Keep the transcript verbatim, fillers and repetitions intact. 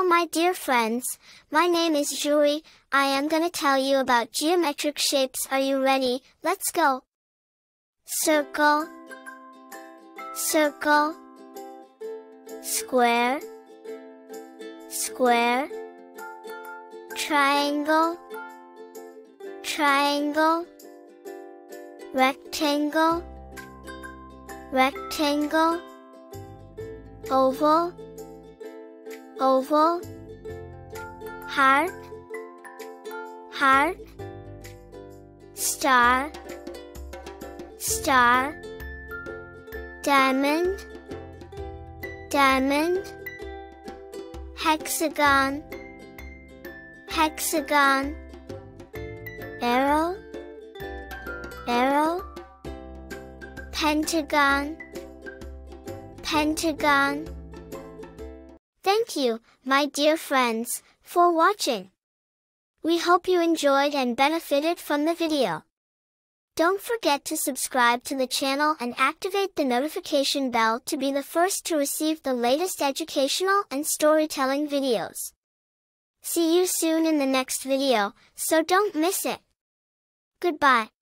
Hello my dear friends, my name is Julie. I am gonna tell you about geometric shapes. Are you ready? Let's go! Circle, circle, square, square, triangle, triangle, rectangle, rectangle, oval, oval, heart, heart, star, star, diamond, diamond, hexagon, hexagon, arrow, arrow, pentagon, pentagon. Thank you, my dear friends, for watching. We hope you enjoyed and benefited from the video. Don't forget to subscribe to the channel and activate the notification bell to be the first to receive the latest educational and storytelling videos. See you soon in the next video, so don't miss it. Goodbye.